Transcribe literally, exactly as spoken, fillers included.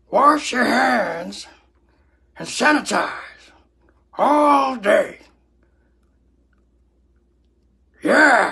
wash your hands and sanitize all day. Yeah.